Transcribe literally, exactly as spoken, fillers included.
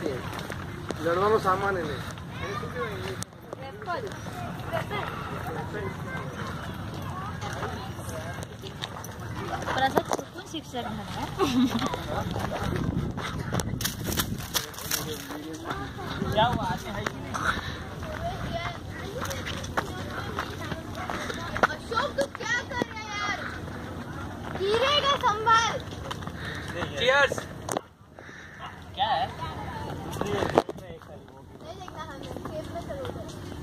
લડવાનો સામાન એને प्रसाद चुकून शिक्षक झाला. अशोक तू क्या कर रहा है यार? गिरेगा संभाल. चीयर्स. क्या है? नहीं देखना हमें, खेत में चलो.